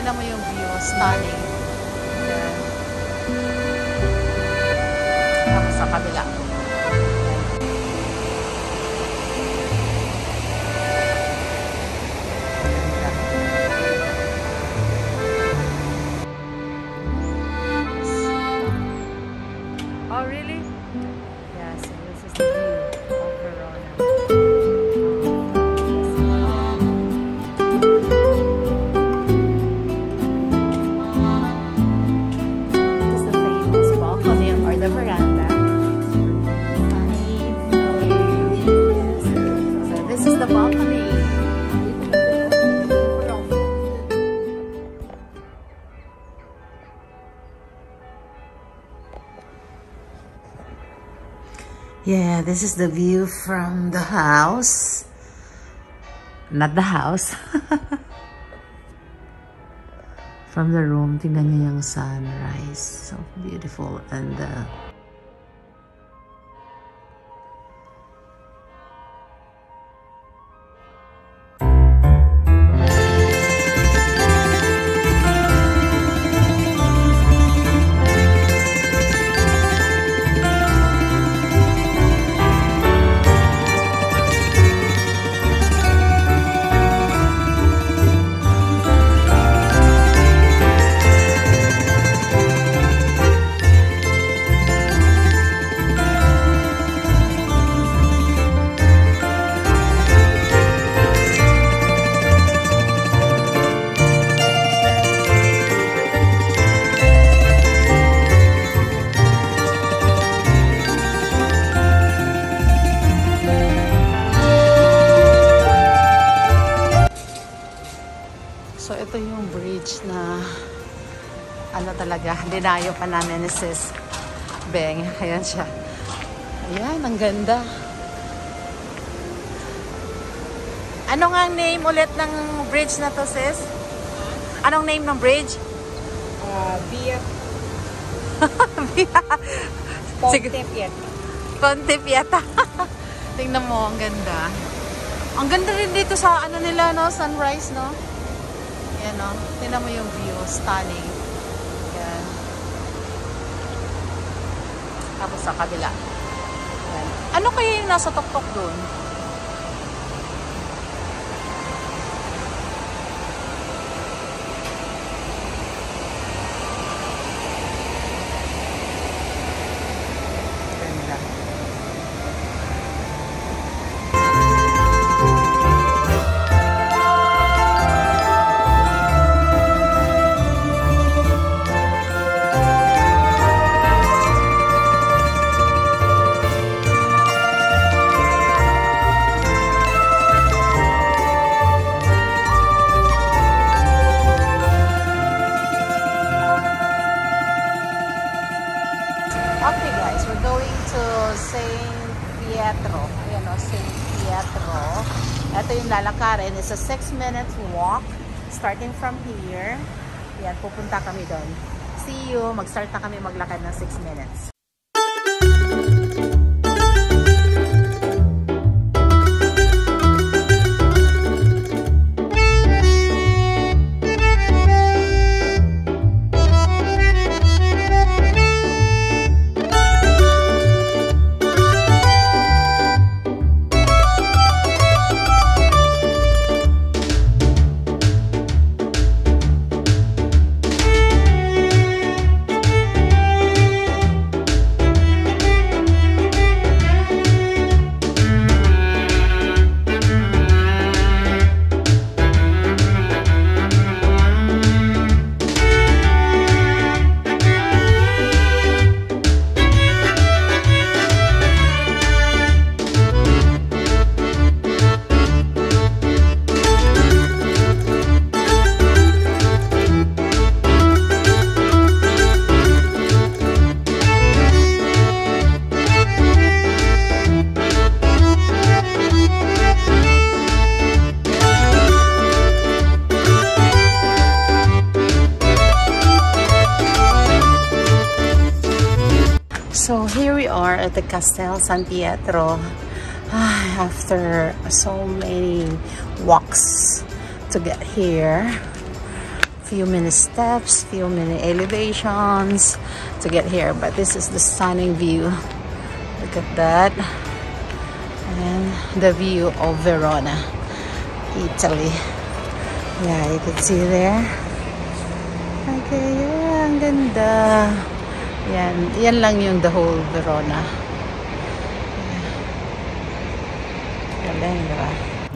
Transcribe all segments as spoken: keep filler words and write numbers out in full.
tingnan mo yung view, stunning. Yan. Tapos sa kabila. Oh, really? Yeah, so this is the view of Verona. This is the famous balcony or the veranda. So this is the balcony. Yeah, this is the view from the house. Not the house. From the room, tingnan niyo yung sunrise. So beautiful. And uh, So, ito yung bridge na ano talaga, dinayo pa namin ni Sis Beng. Ayan siya. Ayan, ang ganda. Ano nga ang name ulit ng bridge na to, Sis? Anong name ng bridge? Uh, Via Via Ponte Pietro. Ponte Pietro. Tingnan mo, ang ganda. Ang ganda rin dito sa ano nila, no? Sunrise, no? Yan, no? Tingnan mo yung view. Stunning. Yan. Tapos sa kabila. Yan. Ano kaya yung nasa tuktok dun? Okay guys, we're going to Saint Pietro. Ayan o, Saint Pietro. Ito yung lalakarin. It's a six minutes walk starting from here. Ayan, pupunta kami doon. See you. Mag-start na kami maglakad ng six minutes. So here we are at the Castel San Pietro. After so many walks to get here, Few mini steps, few mini elevations to get here, but this is the stunning view. Look at that. And the view of Verona, Italy. Yeah, you can see there. Okay, yeah, ang ganda. Yan, yan lang yung the whole Verona. Galing, diba?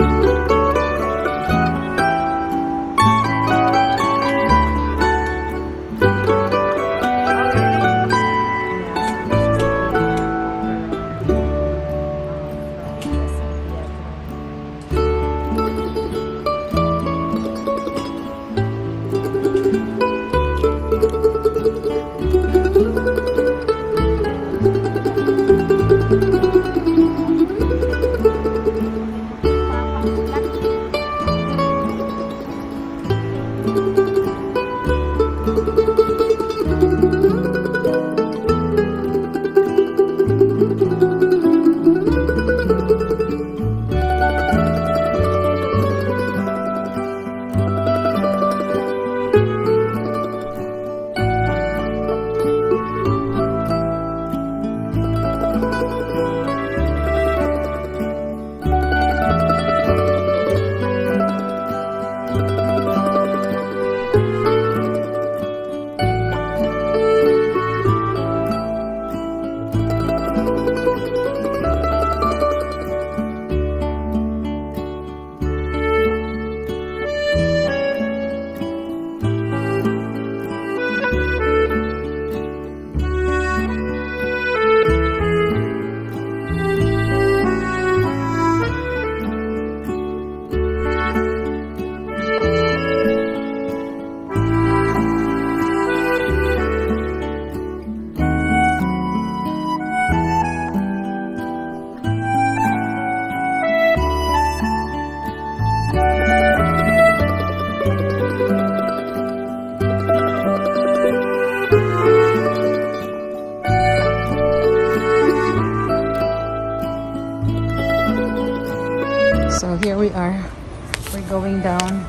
So here we are. We're going down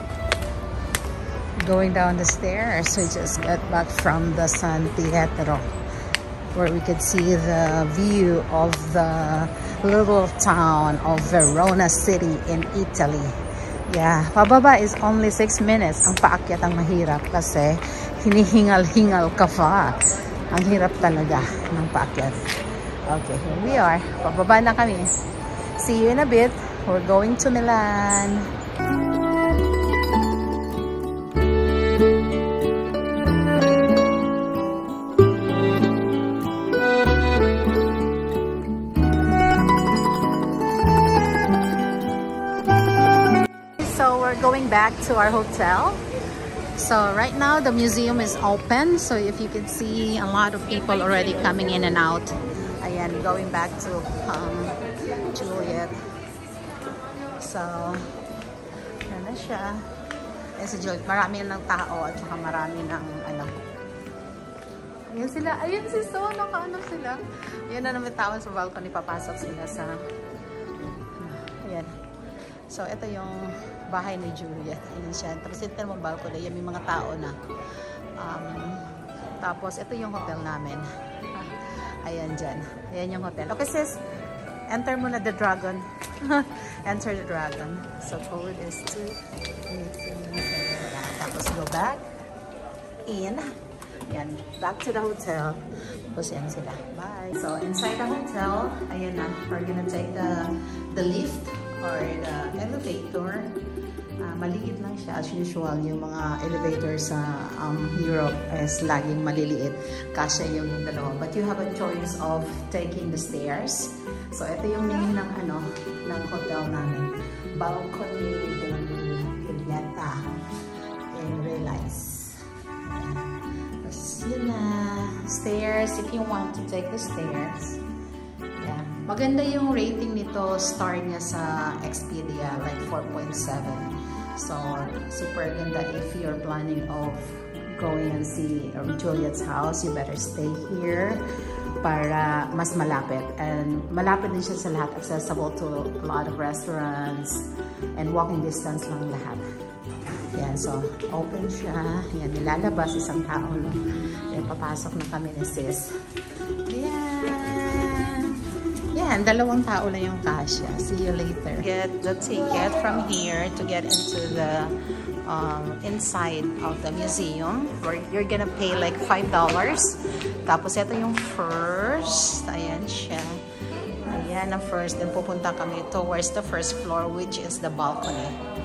going down the stairs. We just got back from the San Pietro, where we could see the view of the little town of Verona city in Italy. Yeah, pababa is only six minutes. Ang paakyat ang mahirap kasi hinihingal-hingal ka pa. Ang hirap talaga ng paakyat. Okay, here we are. Pababa na kami. See you in a bit. We're going to Milan. So we're going back to our hotel. So right now the museum is open. So if you can see a lot of people already coming in and out. Ayan, going back to um, Juliet. So, yan na siya. Eh, si Juliet, marami ng tao at saka marami ng ano. Ayan sila. Ayan si So, naka-ano sila. Ayan na naman tao sa balcony. Papasok sila sa... Ayan. So, ito yung bahay ni Juliet. Ayan siya. Tapos ito naman balcony. Ayan, may mga tao na. Um, tapos, ito yung hotel namin. Ayan dyan. Ayan yung hotel. Okay, sis. Enter muna the dragon. Enter the dragon. So, code is two eighteen. Tapos, go back. In. Yan. Back to the hotel. Tapos, yan sila. Bye. So, inside the hotel, ayan na. We're gonna take the, the lift or the elevator. Uh, maliit lang siya as usual. Yung mga elevator sa um, Europe is laging maliliit. Kasya yung dalawa. But you have a choice of taking the stairs. So, ito yung name ng, ano, ng hotel namin. Balcony de Giulietta. And realize. Tapos yun na. Stairs, if you want to take the stairs. Yeah. Maganda yung rating nito. Star niya sa Expedia. Like four point seven. So, super ganda if you're planning of going and see Juliet's house. You better stay here para mas malapit. And malapit din siya sa lahat. Accessible to a lot of restaurants and walking distance lang lahat. Yan, so open siya. Yan, nilalabas isang tao. No? Yan, papasok na kami ni sis. Yan. Yan, dalawang tao lang yung kasya. See you later. Get the ticket from here to get into the um, inside of the museum. Where you're gonna pay like five dollars. Tapos ito yung first. Ayan siya. Ayan ang first. Then pupunta kami towards the first floor, which is the balcony.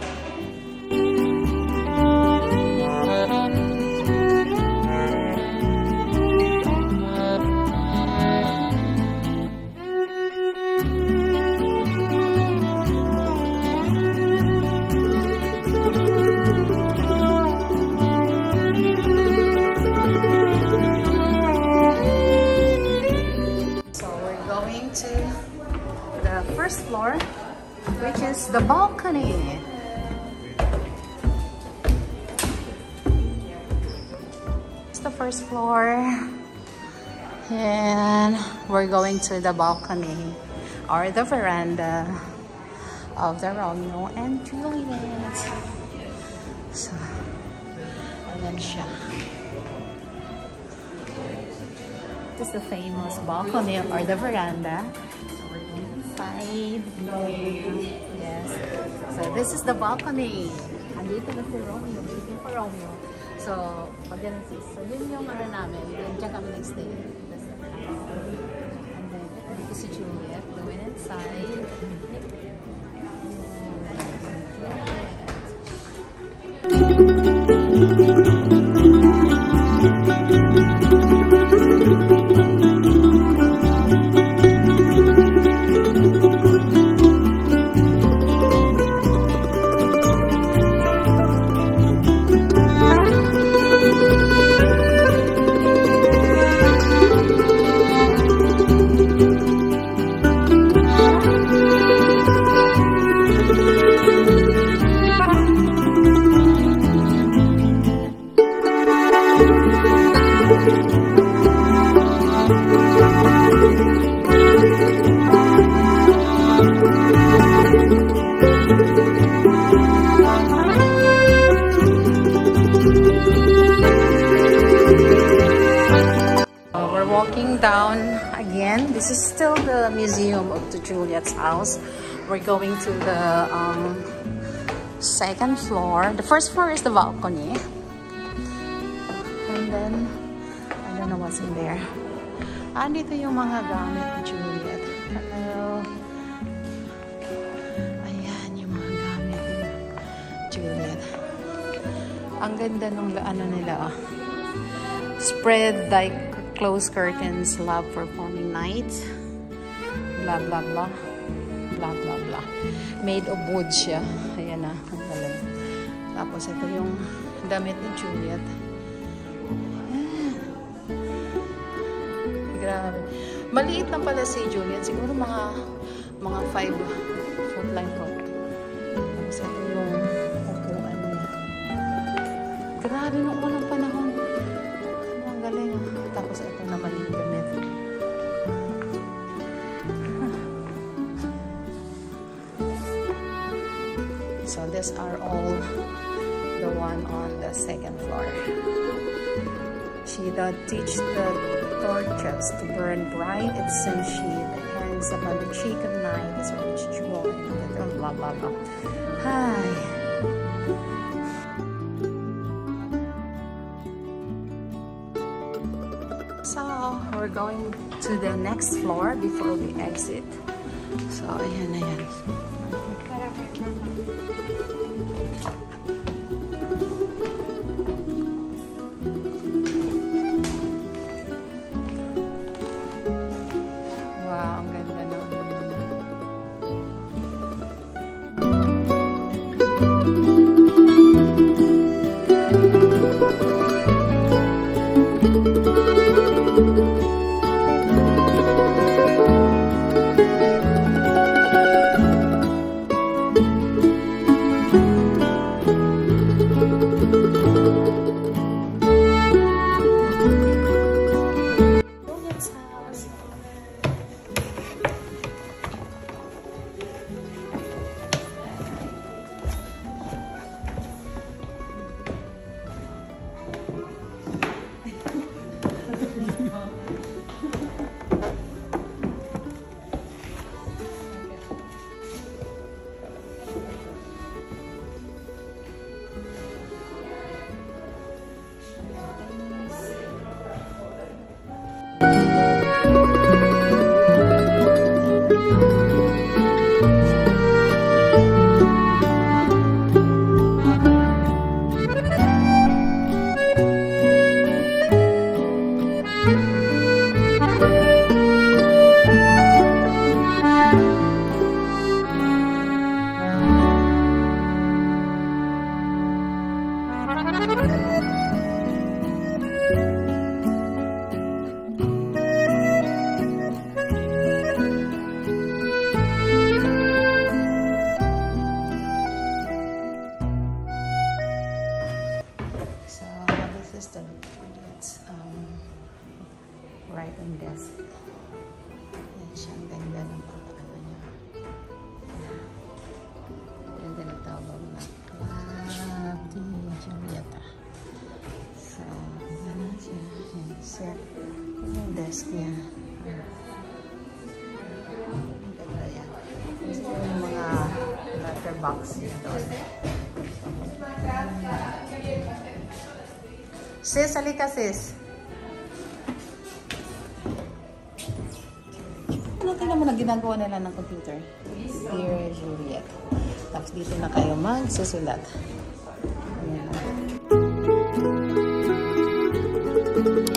Floor, which is the balcony. It's the first floor, and we're going to the balcony or the veranda of the Romeo and Juliet. So, ayan siya. This is the famous balcony or the veranda. Side. Yes. So this is the balcony. Andito na si Romeo. Waiting for Romeo. So, pag yan, so yun yung ano namin. Then dyan kami nag-stay. And then, dito si Juliet. Going inside. Down again. This is still the museum of the Juliettes house. We're going to the um, second floor. The first floor is the balcony, and then I don't know what's in there. Andito yung mga gamit ni Juliet. Hello. Ayan yung mga gamit ni Juliet. Ang ganda nung ano nila. Spread like close curtains, love performing night, blah blah blah, blah blah blah. Made of wood siya. Ayan na, ang galing. Tapos ito yung damit ni Juliet. Ah. Grabe. Maliit lang pala si Juliet. Siguro mga mga five foot lang ko. Tapos ito yung upuan niya. Grabe nung unang panahon. Ang galing. Tapos ito naman yung damit. So these are all the one on the second floor. She does teach the torches to burn bright. It's since she hangs upon the cheek of night. That's why it's jewel and blah blah blah. Hi. So, we're going to the next floor before we exit. So, ayan na yan. Wow, ang ganda na. This is the Juliettes um, writing desk. Yan siya, ang ganda ng pagkakano niya. Yan din ang tawag na Club di Giulietta. So, gano'n siya. Yan, set. Yan yung desk niya. Ang ganda yan. Gusto yung mga letterbox niya doon. Sis, halika sis. Ano tingnan mo na ginagawa nila ng computer? Dear Juliet. Tapos dito na kayo magsusulat. Ayan.